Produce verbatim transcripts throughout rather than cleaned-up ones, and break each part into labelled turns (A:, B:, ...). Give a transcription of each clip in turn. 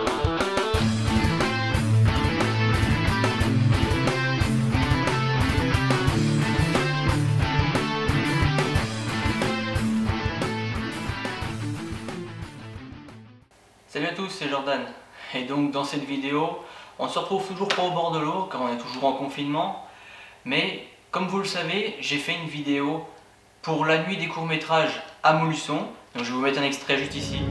A: Salut à tous, c'est Jordan. Et donc dans cette vidéo, on se retrouve toujours pas au bord de l'eau car on est toujours en confinement. Mais comme vous le savez, j'ai fait une vidéo pour la nuit des courts-métrages à Montluçon. Donc je vais vous mettre un extrait juste ici.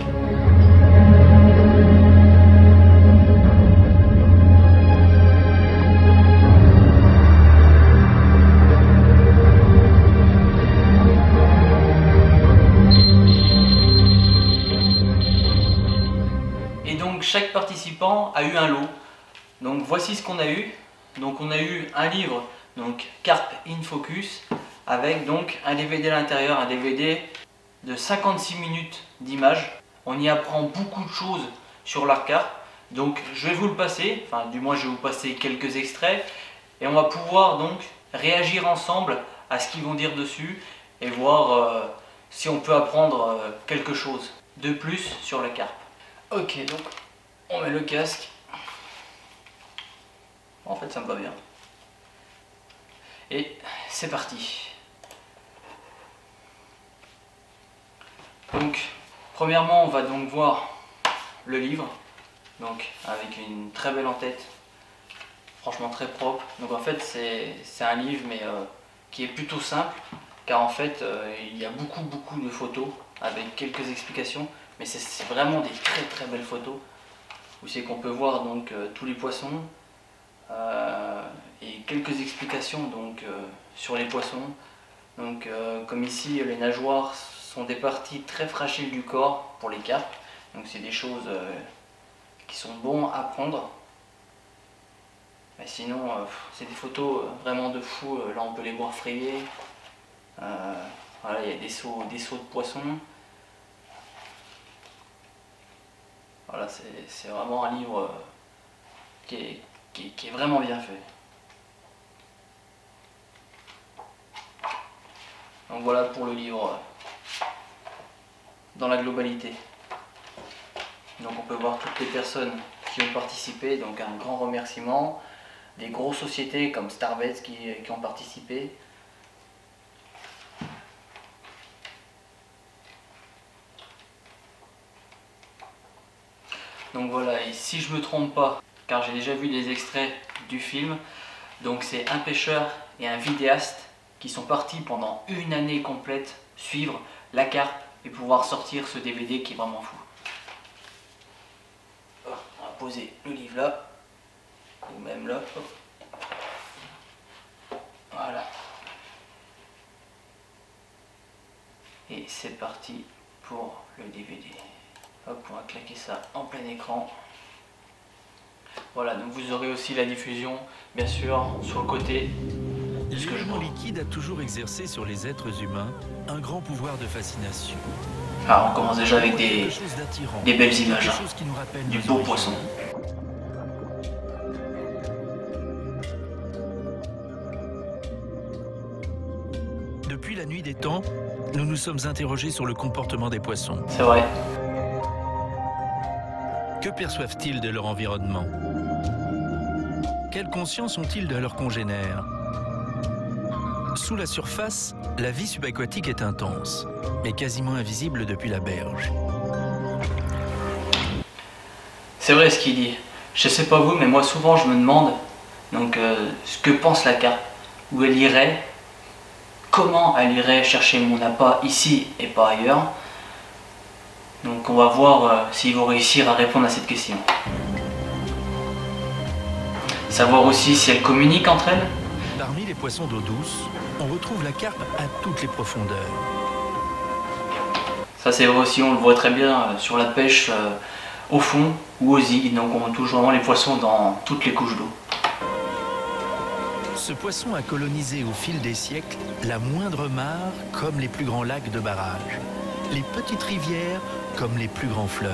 A: Chaque participant a eu un lot. Donc voici ce qu'on a eu. Donc on a eu un livre, donc Carpe in Focus, avec donc un D V D à l'intérieur, un D V D de cinquante-six minutes d'image. On y apprend beaucoup de choses sur la carpe. Donc je vais vous le passer, enfin du moins je vais vous passer quelques extraits et on va pouvoir donc réagir ensemble à ce qu'ils vont dire dessus et voir euh, si on peut apprendre euh, quelque chose de plus sur la carpe. Ok, donc on met le casque. En fait, ça me va bien. Et c'est parti. Donc, premièrement, on va donc voir le livre. Donc, avec une très belle en-tête. Franchement, très propre. Donc, en fait, c'est un livre, mais euh, qui est plutôt simple. Car en fait, euh, il y a beaucoup, beaucoup de photos avec quelques explications. Mais c'est vraiment des très, très belles photos. Où c'est qu'on peut voir donc euh, tous les poissons euh, et quelques explications donc euh, sur les poissons. Donc euh, comme ici les nageoires sont des parties très fragiles du corps pour les carpes. Donc c'est des choses euh, qui sont bons à prendre. Mais sinon euh, c'est des photos vraiment de fou. Là on peut les voir frayer. Euh, voilà, il y a des sauts, des sauts de poissons. Voilà, c'est vraiment un livre qui est, qui, est, qui est vraiment bien fait. Donc voilà pour le livre dans la globalité. Donc on peut voir toutes les personnes qui ont participé, donc un grand remerciement. Des grosses sociétés comme Starbets qui, qui ont participé. Donc voilà, et si je me trompe pas, car j'ai déjà vu des extraits du film, donc c'est un pêcheur et un vidéaste qui sont partis pendant une année complète suivre la carpe et pouvoir sortir ce D V D qui est vraiment fou. On va poser le livre là, ou même là. Voilà. Et c'est parti pour le D V D. Hop, on va claquer ça en plein écran. Voilà, donc vous aurez aussi la diffusion, bien sûr, sur le côté.
B: L'élément liquide a toujours exercé sur les êtres humains un grand pouvoir de fascination.
A: Alors on commence déjà avec des, des belles images, hein, du beau poisson.
B: Depuis la nuit des temps, nous nous sommes interrogés sur le comportement des poissons.
A: C'est vrai.
B: Que perçoivent-ils de leur environnement? Quelle conscience ont-ils de leurs congénères? Sous la surface, la vie subaquatique est intense, mais quasiment invisible depuis la berge.
A: C'est vrai ce qu'il dit. Je sais pas vous, mais moi souvent je me demande donc euh, ce que pense la carpe, où elle irait, comment elle irait chercher mon appât ici et pas ailleurs. Donc on va voir euh, s'ils vont réussir à répondre à cette question. Savoir aussi si elles communiquent entre elles.
B: Parmi les poissons d'eau douce, on retrouve la carpe à toutes les profondeurs.
A: Ça c'est vrai aussi, on le voit très bien euh, sur la pêche euh, au fond ou aux zigues. Donc on touche vraiment les poissons dans toutes les couches d'eau.
B: Ce poisson a colonisé au fil des siècles la moindre mare comme les plus grands lacs de barrage, les petites rivières comme les plus grands fleuves.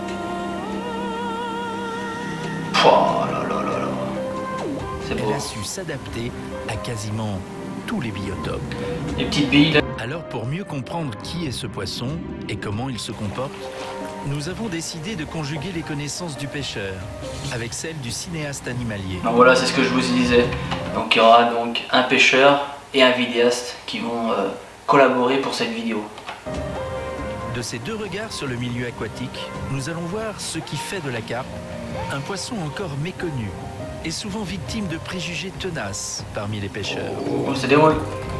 A: Oh là là là là. C'est beau.
B: Elle a su s'adapter à quasiment tous les biotopes.
A: Les petites billes là.
B: Alors pour mieux comprendre qui est ce poisson et comment il se comporte, nous avons décidé de conjuguer les connaissances du pêcheur avec celles du cinéaste animalier.
A: Donc voilà, c'est ce que je vous disais. Donc il y aura donc un pêcheur et un vidéaste qui vont euh, collaborer pour cette vidéo.
B: De ces deux regards sur le milieu aquatique, nous allons voir ce qui fait de la carpe un poisson encore méconnu et souvent victime de préjugés tenaces parmi les pêcheurs.
A: On se déroule.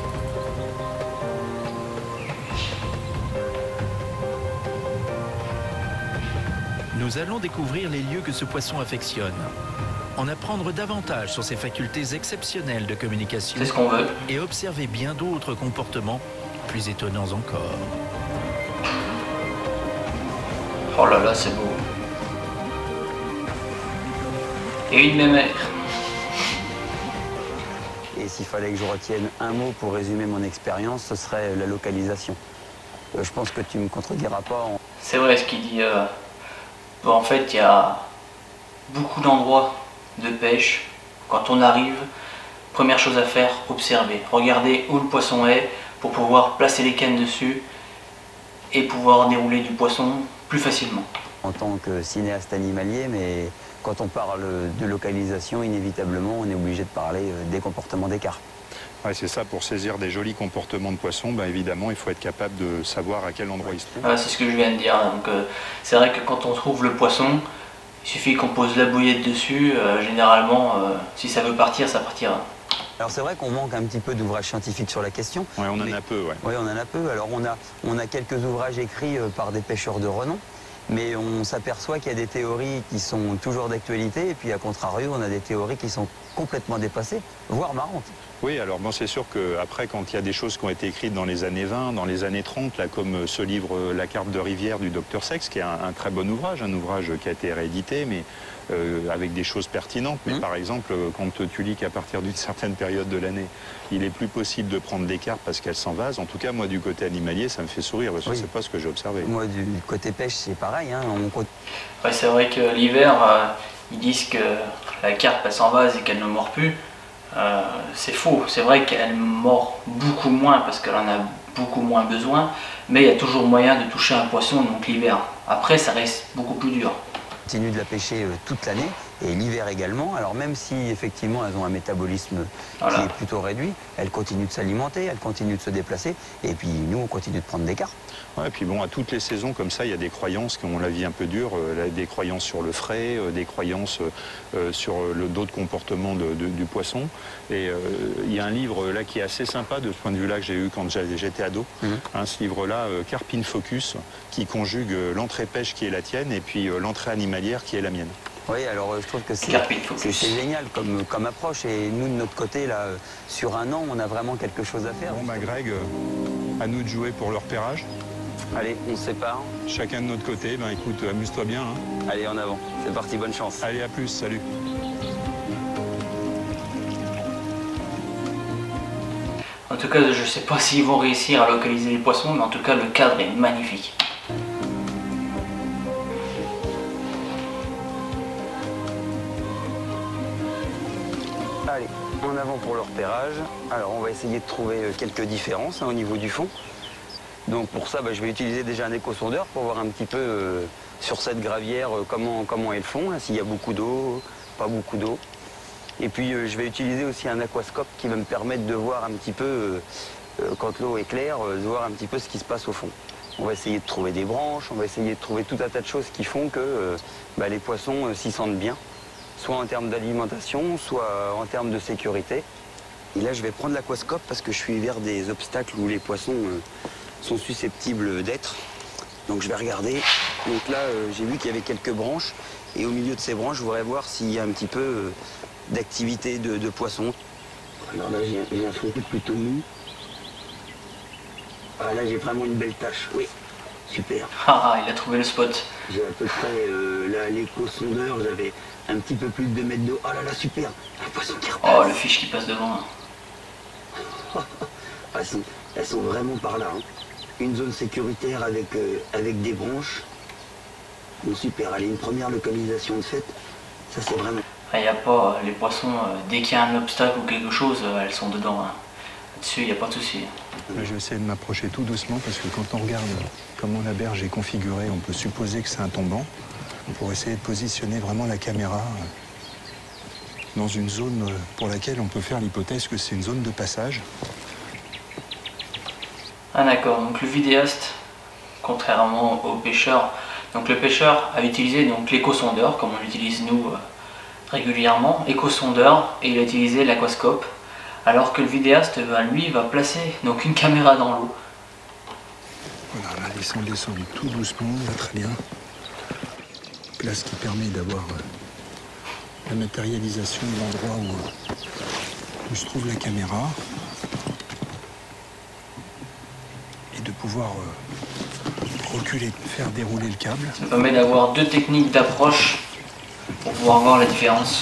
B: Nous allons découvrir les lieux que ce poisson affectionne, en apprendre davantage sur ses facultés exceptionnelles de communication.
A: C'est ce qu'on veut.
B: Et observer bien d'autres comportements plus étonnants encore.
A: Oh là là, c'est beau. Et une mémère.
C: Et s'il fallait que je retienne un mot pour résumer mon expérience, ce serait la localisation. Euh, je pense que tu ne me contrediras pas. En...
A: C'est vrai ce qu'il dit. Euh... Bon, en fait, il y a beaucoup d'endroits de pêche. Quand on arrive, première chose à faire, observer. Regarder où le poisson est pour pouvoir placer les cannes dessus et pouvoir dérouler du poisson plus facilement.
C: En tant que cinéaste animalier, mais quand on parle de localisation, inévitablement, on est obligé de parler des comportements des carpes.
D: Ouais, c'est ça, pour saisir des jolis comportements de poissons, ben évidemment, il faut être capable de savoir à quel endroit il se trouve.
A: Ah, c'est ce que je viens de dire. Donc, euh, c'est vrai que quand on trouve le poisson, il suffit qu'on pose la bouillette dessus. Euh, généralement, euh, si ça veut partir, ça partira.
C: Alors c'est vrai qu'on manque un petit peu d'ouvrages scientifiques sur la question.
D: Oui, on en
C: mais...
D: a peu, ouais.
C: Oui, on en a peu. Alors on a, on a quelques ouvrages écrits par des pêcheurs de renom, mais on s'aperçoit qu'il y a des théories qui sont toujours d'actualité, et puis à contrario, on a des théories qui sont complètement dépassées, voire marrantes.
D: Oui, alors bon, c'est sûr qu'après, quand il y a des choses qui ont été écrites dans les années vingt, dans les années trente, là, comme ce livre La carpe de rivière du docteur Sex, qui est un, un très bon ouvrage, un ouvrage qui a été réédité, mais euh, avec des choses pertinentes. Mais mmh. par exemple, quand tu lis qu'à partir d'une certaine période de l'année, il est plus possible de prendre des carpes parce qu'elles s'envasent. En tout cas, moi, du côté animalier, ça me fait sourire, parce que oui. c'est pas ce que j'ai observé.
C: Moi, du côté pêche, c'est pareil. Hein, on...
A: ouais, c'est vrai que l'hiver, euh, ils disent que la carpe, elle s'envase et qu'elle ne mord plus. Euh, c'est faux, c'est vrai qu'elle mord beaucoup moins parce qu'elle en a beaucoup moins besoin, mais il y a toujours moyen de toucher un poisson donc l'hiver. Après, ça reste beaucoup plus dur.
C: On continue de la pêcher euh, toute l'année et l'hiver également. Alors même si effectivement elles ont un métabolisme voilà. qui est plutôt réduit, elles continuent de s'alimenter, elles continuent de se déplacer et puis nous on continue de prendre des carpes.
D: Ouais, et puis bon, à toutes les saisons comme ça, il y a des croyances qui ont la vie un peu dure, euh, des croyances sur le frais, euh, des croyances euh, sur d'autres comportements de, de, du poisson. Et euh, il y a un livre là qui est assez sympa de ce point de vue-là que j'ai eu quand j'étais ado. Mm-hmm. hein, ce livre-là, euh, Carpine Focus, qui conjugue euh, l'entrée pêche qui est la tienne et puis euh, l'entrée animalière qui est la mienne.
C: Oui, alors euh, je trouve que c'est génial comme, comme approche et nous de notre côté, là, euh, sur un an, on a vraiment quelque chose à faire.
D: Bon, bah Greg, euh, à nous de jouer pour le repérage.
C: Allez, on se sépare.
D: Chacun de notre côté, ben écoute, amuse-toi bien. Hein.
C: Allez, en avant. C'est parti, bonne chance.
D: Allez, à plus, salut.
A: En tout cas, je ne sais pas s'ils vont réussir à localiser les poissons, mais en tout cas, le cadre est magnifique.
C: Allez, en avant pour le repérage. Alors, on va essayer de trouver quelques différences hein, au niveau du fond. Donc pour ça, bah, je vais utiliser déjà un échosondeur pour voir un petit peu euh, sur cette gravière euh, comment, comment est le fond, hein, s'il y a beaucoup d'eau, pas beaucoup d'eau. Et puis euh, je vais utiliser aussi un aquascope qui va me permettre de voir un petit peu, euh, euh, quand l'eau est claire, euh, de voir un petit peu ce qui se passe au fond. On va essayer de trouver des branches, on va essayer de trouver tout un tas de choses qui font que euh, bah, les poissons euh, s'y sentent bien, soit en termes d'alimentation, soit en termes de sécurité. Et là, je vais prendre l'aquascope parce que je suis vers des obstacles où les poissons euh, sont susceptibles d'être. Donc je vais regarder. Donc là, euh, j'ai vu qu'il y avait quelques branches. Et au milieu de ces branches, je voudrais voir s'il y a un petit peu euh, d'activité de, de poissons. Alors là, j'ai un fond plutôt mou. Ah, là, j'ai vraiment une belle tache. Oui, super.
A: Ah, il a trouvé le spot.
C: J'ai à peu près, euh, là, l'écho-sondeur, j'avais un petit peu plus de deux mètres d'eau. Oh là là, super. Un poisson qui repasse.
A: Oh, le fiche qui passe devant.
C: elles, sont, elles sont vraiment par là. Hein. Une zone sécuritaire avec, euh, avec des branches. Bon, super. Allez, une première localisation de fait. Ça, c'est vraiment...
A: Il n'y a pas... Les poissons, euh, dès qu'il y a un obstacle ou quelque chose, euh, elles sont dedans. Hein. Là-dessus, il n'y a pas de souci.
D: Là, je vais essayer de m'approcher tout doucement parce que quand on regarde comment la berge est configurée, on peut supposer que c'est un tombant. Pour essayer de positionner vraiment la caméra dans une zone pour laquelle on peut faire l'hypothèse que c'est une zone de passage.
A: Ah d'accord, donc le vidéaste, contrairement au pêcheur, donc le pêcheur a utilisé donc l'échosondeur, comme on l'utilise nous euh, régulièrement, échosondeur, et il a utilisé l'aquascope, alors que le vidéaste, ben, lui, va placer donc une caméra dans l'eau.
D: Voilà, là, laissons descendre tout doucement, là, très bien. Place qui permet d'avoir euh, la matérialisation de l'endroit où, où se trouve la caméra et de pouvoir euh, reculer, faire dérouler le câble.
A: Ça permet d'avoir deux techniques d'approche pour pouvoir voir la différence.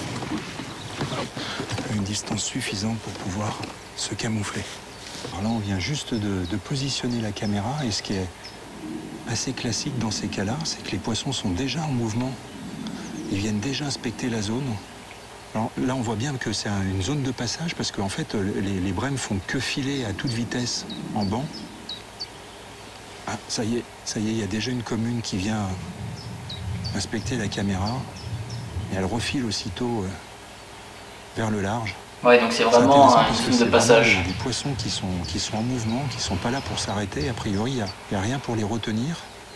D: À une distance suffisante pour pouvoir se camoufler. Alors là, on vient juste de, de positionner la caméra et ce qui est assez classique dans ces cas-là, c'est que les poissons sont déjà en mouvement. Ils viennent déjà inspecter la zone. Alors là, on voit bien que c'est un- une zone de passage parce qu'en fait, les, les brèmes font que filer à toute vitesse en banc. Ah, ça y est, ça y est, il y a déjà une commune qui vient inspecter la caméra et elle refile aussitôt euh, vers le large.
A: Ouais, donc c'est
D: C'est
A: vraiment
D: intéressant
A: un
D: parce que
A: film de
D: c'est
A: passage.
D: vraiment des poissons qui sont, qui sont en mouvement, qui ne sont pas là pour s'arrêter. A priori, il n'y a, a rien pour les retenir.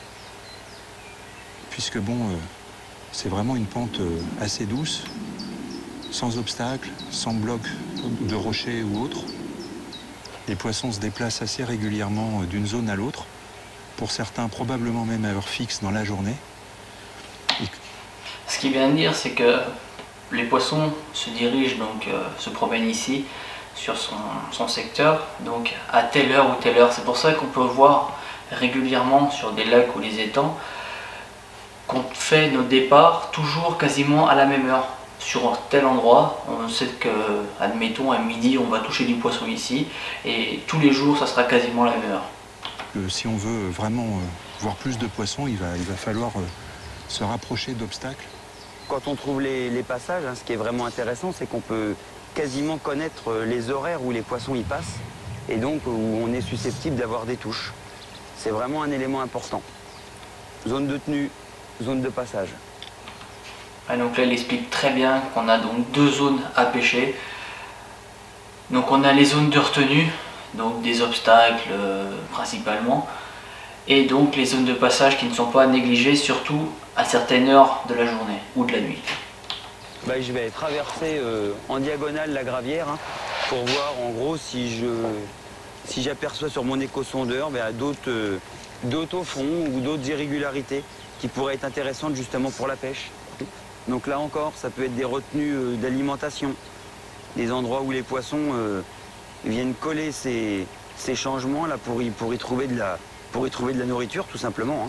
D: Puisque bon, euh, c'est vraiment une pente euh, assez douce, sans obstacle, sans bloc de rochers ou autre. Les poissons se déplacent assez régulièrement euh, d'une zone à l'autre. Pour certains, probablement même à heure fixe dans la journée. Et
A: Ce qu'il vient de dire, c'est que les poissons se dirigent, donc euh, se promènent ici, sur son, son secteur, donc à telle heure ou telle heure. C'est pour ça qu'on peut voir régulièrement sur des lacs ou les étangs qu'on fait nos départs toujours quasiment à la même heure. Sur tel endroit, on sait que, admettons, à midi, on va toucher du poisson ici, et tous les jours, ça sera quasiment la même heure.
D: Euh, si on veut vraiment euh, voir plus de poissons, il va, il va falloir euh, se rapprocher d'obstacles.
C: Quand on trouve les, les passages, hein, ce qui est vraiment intéressant, c'est qu'on peut quasiment connaître euh, les horaires où les poissons y passent et donc où on est susceptible d'avoir des touches. C'est vraiment un élément important. Zone de tenue, zone de passage.
A: Ah, donc là, il explique très bien qu'on a donc deux zones à pêcher. Donc on a les zones de retenue, donc des obstacles euh, principalement, et donc les zones de passage qui ne sont pas négligées, surtout à certaines heures de la journée ou de la nuit.
C: Bah, je vais traverser euh, en diagonale la gravière hein, pour voir en gros si je si j'aperçois sur mon échosondeur bah, d'autres euh, d'autres au fond ou d'autres irrégularités qui pourraient être intéressantes justement pour la pêche. Donc là encore, ça peut être des retenues euh, d'alimentation, des endroits où les poissons euh, viennent coller ces, ces changements là pour y, pour y trouver de la pour y trouver de la nourriture tout simplement. Hein.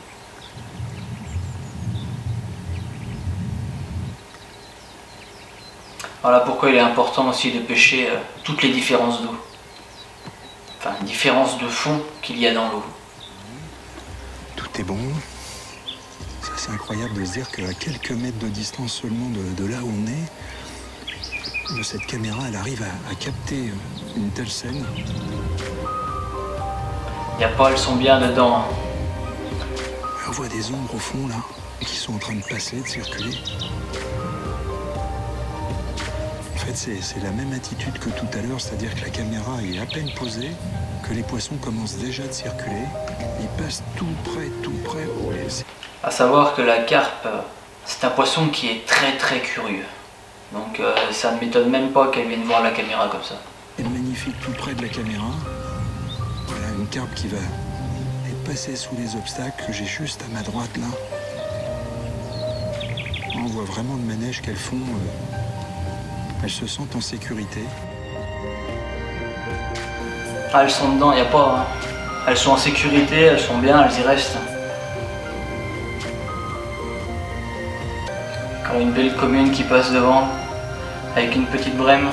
A: Voilà pourquoi il est important aussi de pêcher euh, toutes les différences d'eau. Enfin, différences de fond qu'il y a dans l'eau.
D: Tout est bon. Ça, c'est incroyable de se dire qu'à quelques mètres de distance seulement de, de là où on est, de cette caméra, elle arrive à, à capter une telle scène.
A: Il n'y a pas le son bien dedans. Hein.
D: On voit des ombres au fond, là, qui sont en train de passer, de circuler. En fait, c'est c'est la même attitude que tout à l'heure, c'est-à-dire que la caméra est à peine posée, que les poissons commencent déjà de circuler. Ils passent tout près, tout près. Ouais, c'est-
A: À savoir que la carpe, euh, c'est un poisson qui est très très curieux. Donc euh, ça ne m'étonne même pas qu'elle vienne voir la caméra comme ça.
D: Elle est magnifique tout près de la caméra. Voilà une carpe qui va est passée sous les obstacles que j'ai juste à ma droite là. On voit vraiment le manège qu'elles font. euh, Elles se sentent en sécurité.
A: Ah, elles sont dedans, il n'y a pas. Hein. Elles sont en sécurité, elles sont bien, elles y restent. Encore une belle commune qui passe devant, avec une petite brème.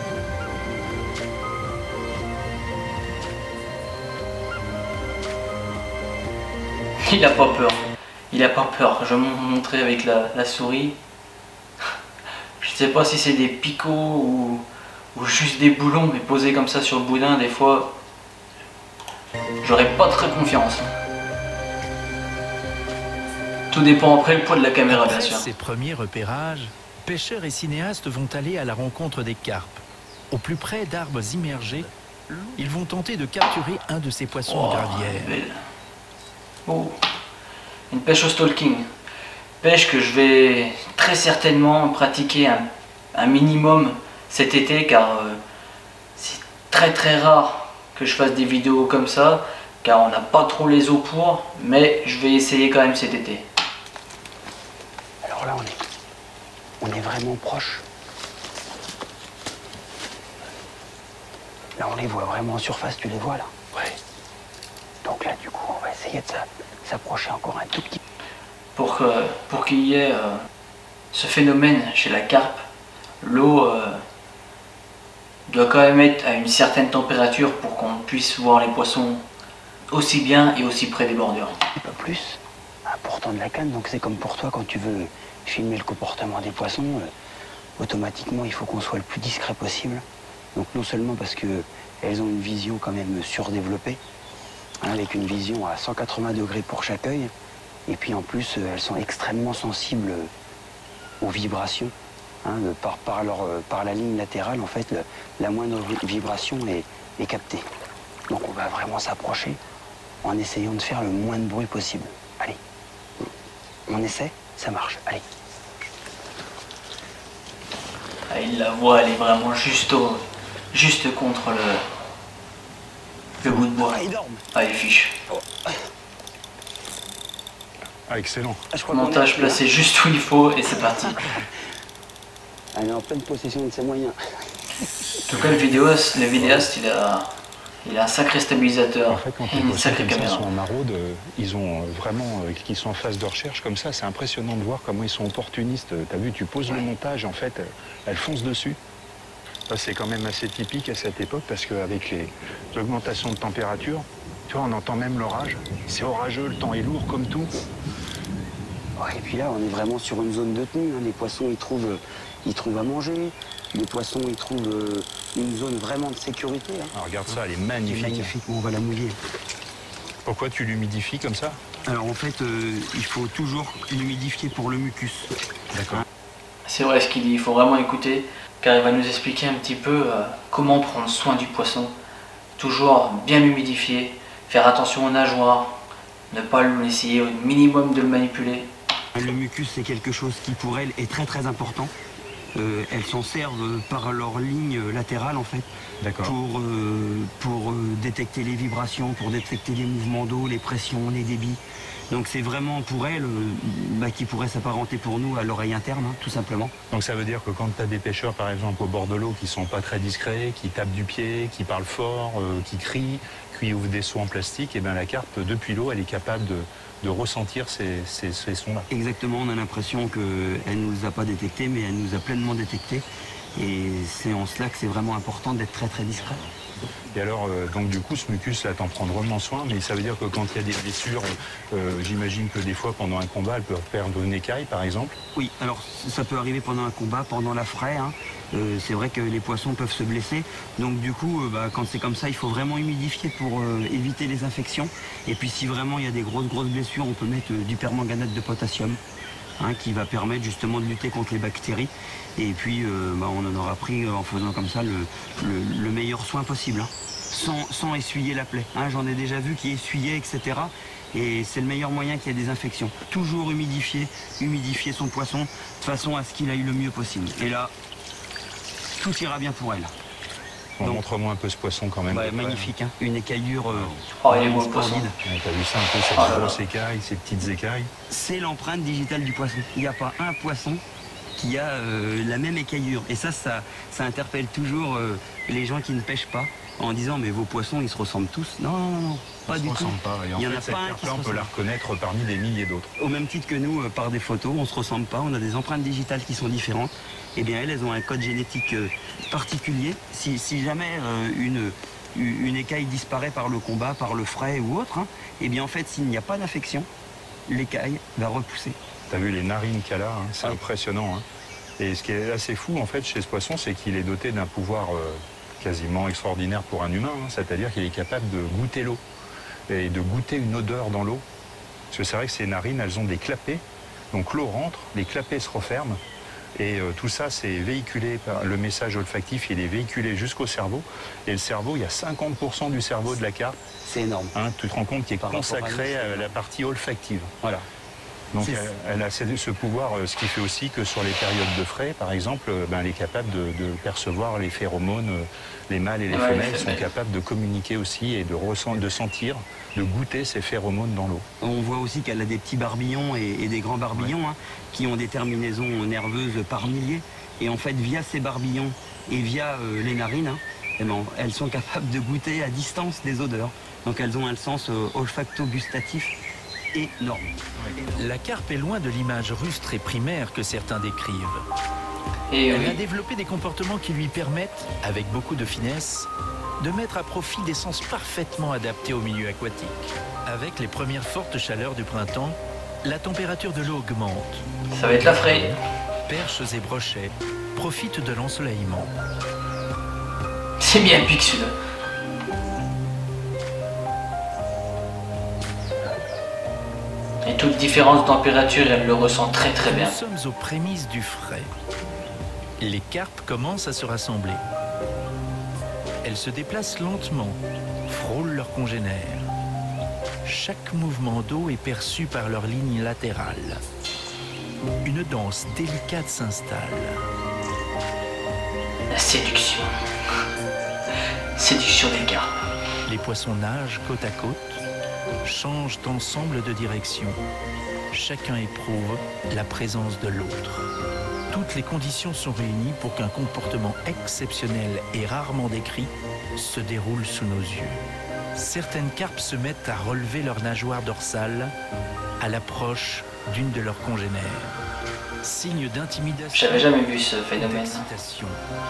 A: Il n'a pas peur. Il n'a pas peur. Je vais vous montrer avec la, la souris. Je ne sais pas si c'est des picots ou, ou juste des boulons, mais posés comme ça sur le boudin, des fois, j'aurais pas très confiance. Tout dépend après le poids de la caméra, bien
B: Après
A: sûr.
B: ces premiers repérages, pêcheurs et cinéastes vont aller à la rencontre des carpes. Au plus près d'arbres immergés, ils vont tenter de capturer un de ces poissons
A: Oh,
B: de gravière.
A: belle. Oh, une pêche au stalking. Pêche que je vais très certainement pratiquer un, un minimum cet été, car euh, c'est très très rare que je fasse des vidéos comme ça, car on n'a pas trop les eaux pour, mais je vais essayer quand même cet été.
C: Alors là, on est, on est vraiment proche. Là, on les voit vraiment en surface, tu les vois là?
A: Ouais.
C: Donc là, du coup, on va essayer de s'a- s'approcher encore un tout petit peu.
A: Pour que, pour qu'il y ait euh, ce phénomène chez la carpe, l'eau euh, doit quand même être à une certaine température pour qu'on puisse voir les poissons aussi bien et aussi près des bordures.
C: Un peu plus important de la canne, donc c'est comme pour toi quand tu veux filmer le comportement des poissons, euh, automatiquement il faut qu'on soit le plus discret possible. Donc non seulement parce qu'elles ont une vision quand même surdéveloppée, hein, avec une vision à cent quatre-vingts degrés pour chaque œil, et puis en plus euh, elles sont extrêmement sensibles aux vibrations, hein, de par, par, leur, euh, par la ligne latérale en fait, le- la moindre vi- vibration est, est captée. Donc on va vraiment s'approcher en essayant de faire le moins de bruit possible. Allez, on essaie, ça marche, allez.
A: Ah, il la voit, elle est vraiment juste, au, juste contre le, le bout de bois.
C: Ah, ils dorment.
A: Ah, il fiche.
D: Ah, excellent.
C: Ah, je crois qu'on
A: Montage
C: est-
A: placé juste où il faut et c'est parti.
C: Elle est en pleine possession de ses moyens.
A: En tout cas, le vidéaste, le vidéaste il, a, il a un sacré stabilisateur
D: En fait, quand
A: et
D: les
A: une
D: poissons
A: sacrée
D: comme ça
A: caméra.
D: sont en maraude, euh, ils ont euh, vraiment, euh, qu'ils sont en phase de recherche comme ça, c'est impressionnant de voir comment ils sont opportunistes. T'as vu, tu poses le montage, en fait, euh, elles foncent dessus. Ça, c'est quand même assez typique à cette époque parce qu'avec les augmentations de température, tu vois, on entend même l'orage. C'est orageux, le temps est lourd comme tout.
C: Ouais, et puis là, on est vraiment sur une zone de tenue, hein. Les poissons, ils trouvent, euh, ils trouvent à manger. Les poissons, ils trouvent euh, une zone vraiment de sécurité, hein.
D: Alors, regarde ça, elle est
C: C'est
D: magnifique.
C: magnifique, on va la mouiller.
D: Pourquoi tu l'humidifies comme ça?
C: Alors en fait, euh, il faut toujours l'humidifier pour le mucus.
D: D'accord.
A: C'est vrai ce qu'il dit, il faut vraiment écouter, car il va nous expliquer un petit peu euh, comment prendre soin du poisson. Toujours bien l'humidifier, faire attention aux nageoires, ne pas essayer au minimum de le manipuler.
C: Le mucus, c'est quelque chose qui pour elles est très très important. Euh, elles s'en servent par leur ligne latérale en fait,
D: D'accord.
C: pour, euh, pour euh, détecter les vibrations, pour détecter les mouvements d'eau, les pressions, les débits. Donc c'est vraiment pour elles, euh, bah, qui pourrait s'apparenter pour nous à l'oreille interne, hein, tout simplement.
D: Donc ça veut dire que quand tu as des pêcheurs, par exemple, au bord de l'eau, qui sont pas très discrets, qui tapent du pied, qui parlent fort, euh, qui crient, qui ouvrent des seaux en plastique, et bien la carpe, depuis l'eau, elle est capable de, de ressentir ces, ces, ces sons-là.
C: Exactement, on a l'impression qu'elle ne nous a pas détectés, mais elle nous a pleinement détectés. Et c'est en cela que c'est vraiment important d'être très très discret.
D: Et alors, euh, donc du coup, ce mucus, là, t'en prends drôlement soin, mais ça veut dire que quand il y a des blessures, euh, j'imagine que des fois, pendant un combat, elles peuvent perdre une écaille, par exemple.
C: Oui, alors ça peut arriver pendant un combat, pendant la fraie, hein. Euh, c'est vrai que les poissons peuvent se blesser. Donc du coup, euh, bah, quand c'est comme ça, il faut vraiment humidifier pour euh, éviter les infections. Et puis si vraiment il y a des grosses grosses blessures, on peut mettre euh, du permanganate de potassium, hein, qui va permettre justement de lutter contre les bactéries. Et puis euh, bah, on en aura pris euh, en faisant comme ça le, le- le meilleur soin possible, hein. sans, sans essuyer la plaie, hein. J'en ai déjà vu qui essuyaient, et cetera. Et c'est le meilleur moyen qu'il y ait des infections. Toujours humidifier, humidifier son poisson de façon à ce qu'il aille le mieux possible. Et là, tout ira bien pour elle.
D: On
C: Donc-
D: montre-moi un peu ce poisson quand même.
C: Ouais, magnifique, hein. Une écaillure euh,
A: Oh, il est beau le
C: splendide.
A: poisson.
D: Ouais, t'as vu ça un peu, cette
A: Oh là là.
D: grosse écaille, ces petites écailles.
C: C'est l'empreinte digitale du poisson. Il n'y a pas un poisson qui a euh, la même écaillure. Et ça, ça, ça interpelle toujours euh, les gens qui ne pêchent pas en disant mais vos poissons ils se ressemblent tous. Non, non, non, pas
D: Ça
C: du
D: se
C: tout.
D: ressemble pas. Et en
C: Il y en
D: fait,
C: a
D: cette
C: pas un qui
D: carpe-là,
C: se
D: on peut
C: ressemble.
D: la reconnaître parmi des milliers d'autres.
C: Au même titre que nous, euh, par des photos, on se ressemble pas, on a des empreintes digitales qui sont différentes. Eh bien, elles, elles ont un code génétique euh, particulier. Si, si jamais euh, une, une écaille disparaît par le combat, par le frais ou autre, hein, eh bien, en fait, s'il n'y a pas d'infection, l'écaille va repousser.
D: T'as vu les narines qu'elle a, hein, c'est
C: Ah.
D: impressionnant. Hein. Et ce qui est assez fou en fait chez ce poisson, c'est qu'il est doté d'un pouvoir euh, quasiment extraordinaire pour un humain, hein, c'est-à-dire qu'il est capable de goûter l'eau et de goûter une odeur dans l'eau. Parce que c'est vrai que ces narines, elles ont des clapets, donc l'eau rentre, les clapets se referment, et euh, tout ça c'est véhiculé, par le message olfactif, il est véhiculé jusqu'au cerveau, et le cerveau, il y a cinquante pour cent du cerveau de la carpe.
C: C'est énorme.
D: Hein, tu te rends compte qu'il est
C: Par
D: consacré
C: à,
D: à la partie olfactive.
C: Voilà.
D: Donc elle, elle a ce pouvoir, ce qui fait aussi que sur les périodes de frais, par exemple, ben, elle est capable de, de percevoir les phéromones, les mâles et les
A: ouais,
D: femelles
A: les
D: sont
A: femelles.
D: capables de communiquer aussi et de, ressent, de sentir, de goûter ces phéromones dans l'eau.
C: On voit aussi qu'elle a des petits barbillons et, et des grands barbillons ouais. hein, qui ont des terminaisons nerveuses par milliers. Et en fait, via ces barbillons et via euh, les narines, hein, eh ben, elles sont capables de goûter à distance des odeurs. Donc elles ont un sens euh, olfacto-gustatif énorme.
B: La carpe est loin de l'image rustre et primaire que certains décrivent.
A: Et
B: Elle
A: oui.
B: a développé des comportements qui lui permettent, avec beaucoup de finesse, de mettre à profit des sens parfaitement adaptés au milieu aquatique. Avec les premières fortes chaleurs du printemps, la température de l'eau augmente.
A: Ça va être la fraie.
B: Perches et brochets profitent de l'ensoleillement.
A: C'est bien pique celui-là. Et toute différence de température, elle le ressent très très bien.
B: Nous sommes aux prémices du frais. Les carpes commencent à se rassembler. Elles se déplacent lentement, frôlent leurs congénères. Chaque mouvement d'eau est perçu par leur ligne latérale. Une danse délicate s'installe.
A: La séduction. Séduction des carpes.
B: Les poissons nagent côte à côte, changent ensemble de direction. Chacun éprouve la présence de l'autre. Toutes les conditions sont réunies pour qu'un comportement exceptionnel et rarement décrit se déroule sous nos yeux. Certaines carpes se mettent à relever leur nageoire dorsale à l'approche d'une de leurs congénères. Signe d'intimidation.
A: J'avais jamais vu ce phénomène.
B: D'excitation.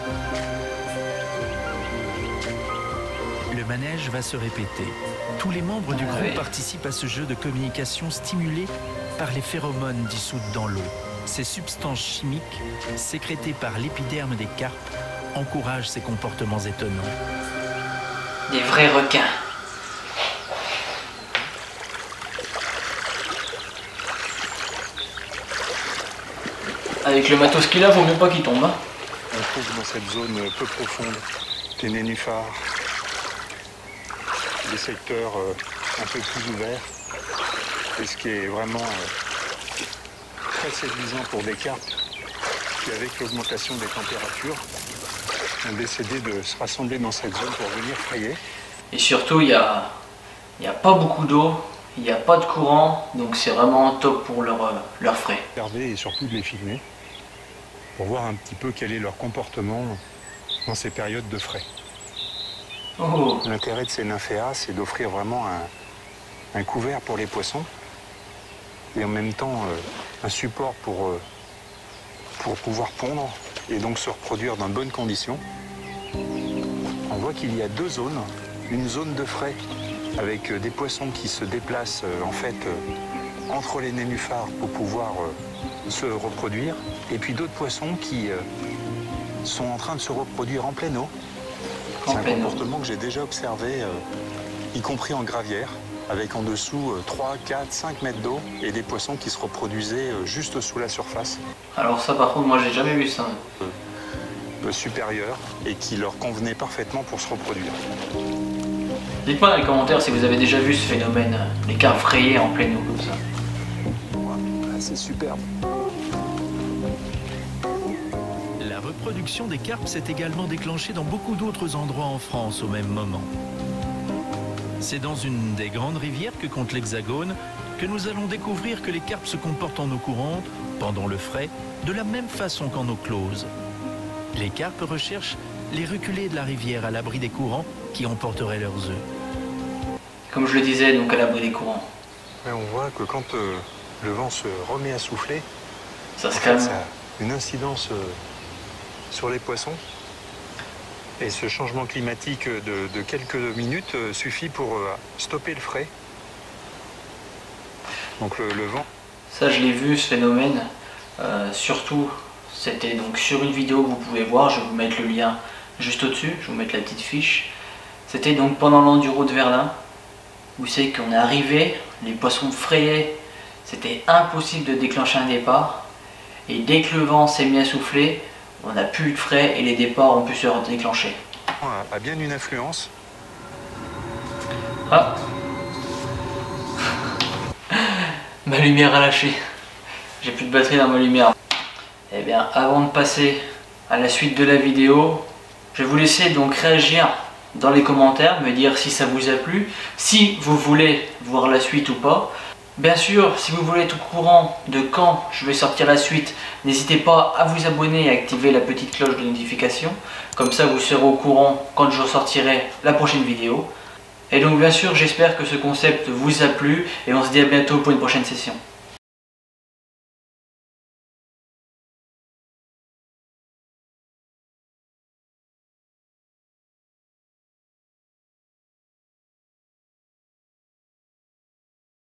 B: Le manège va se répéter. Tous les membres du
A: Ah
B: groupe
A: oui.
B: participent à ce jeu de communication stimulé par les phéromones dissoutes dans l'eau. Ces substances chimiques, sécrétées par l'épiderme des carpes, encouragent ces comportements étonnants.
A: Des vrais requins. Avec le matos qu'il a, vaut mieux pas qu'il tombe. Hein.
D: On trouve dans cette zone peu profonde des nénuphars, des secteurs euh, un peu plus ouverts. Et ce qui est vraiment euh, très séduisant pour des carpes qui, avec l'augmentation des températures, ont décidé de se rassembler dans cette zone pour venir frayer.
A: Et surtout, il n'y a, il y a pas beaucoup d'eau, il n'y a pas de courant, donc c'est vraiment top pour leur, euh, leur frais.
D: Observer et surtout de les filmer pour voir un petit peu quel est leur comportement dans ces périodes de frais.
A: Oh,
D: L'intérêt de ces nymphéas, c'est d'offrir vraiment un, un couvert pour les poissons et en même temps euh, un support pour, euh, pour pouvoir pondre et donc se reproduire dans de bonnes conditions. On voit qu'il y a deux zones, une zone de frais avec euh, des poissons qui se déplacent euh, en fait euh, entre les nénuphars pour pouvoir euh, se reproduire et puis d'autres poissons qui euh, sont en train de se reproduire en pleine eau. C'est
A: en
D: un
A: pleine eau.
D: comportement que j'ai déjà observé, euh, y compris en gravière, avec en dessous euh, trois, quatre, cinq mètres d'eau et des poissons qui se reproduisaient euh, juste sous la surface
A: Alors ça par contre, moi j'ai jamais vu ça.
D: euh, supérieure et qui leur convenait parfaitement pour se reproduire.
A: Dites-moi dans les commentaires si vous avez déjà vu ce phénomène, les carpes frayées en pleine eau comme ça.
D: Voilà, c'est superbe.
B: La reproduction des carpes s'est également déclenchée dans beaucoup d'autres endroits en France au même moment. C'est dans une des grandes rivières que compte l'Hexagone que nous allons découvrir que les carpes se comportent en eau courante, pendant le frais, de la même façon qu'en eau close. Les carpes recherchent les reculés de la rivière à l'abri des courants qui emporteraient leurs œufs.
A: Comme je le disais, donc à l'abri des courants.
D: Et on voit que quand euh, le vent se remet à souffler,
A: Ça se
D: en fait,
A: calme.
D: ça a une incidence euh, sur les poissons. Et ce changement climatique de, de quelques minutes euh, suffit pour euh, stopper le frais. Donc le, le vent.
A: Ça je l'ai vu ce phénomène, euh, surtout c'était donc sur une vidéo que vous pouvez voir, je vais vous mettre le lien juste au-dessus, je vais vous mettre la petite fiche. C'était donc pendant l'enduro de Verdun. Vous savez qu'on est arrivé, les poissons frayaient, c'était impossible de déclencher un départ. Et dès que le vent s'est mis à souffler, on n'a plus eu de frais et les départs ont pu se déclencher.
D: A bien une influence.
A: Ah, ma lumière a lâché. J'ai plus de batterie dans ma lumière. Eh bien, avant de passer à la suite de la vidéo, je vais vous laisser donc réagir dans les commentaires, me dire si ça vous a plu, si vous voulez voir la suite ou pas. Bien sûr, si vous voulez être au courant de quand je vais sortir la suite, n'hésitez pas à vous abonner et à activer la petite cloche de notification. Comme ça, vous serez au courant quand je sortirai la prochaine vidéo. Et donc bien sûr, j'espère que ce concept vous a plu et on se dit à bientôt pour une prochaine session.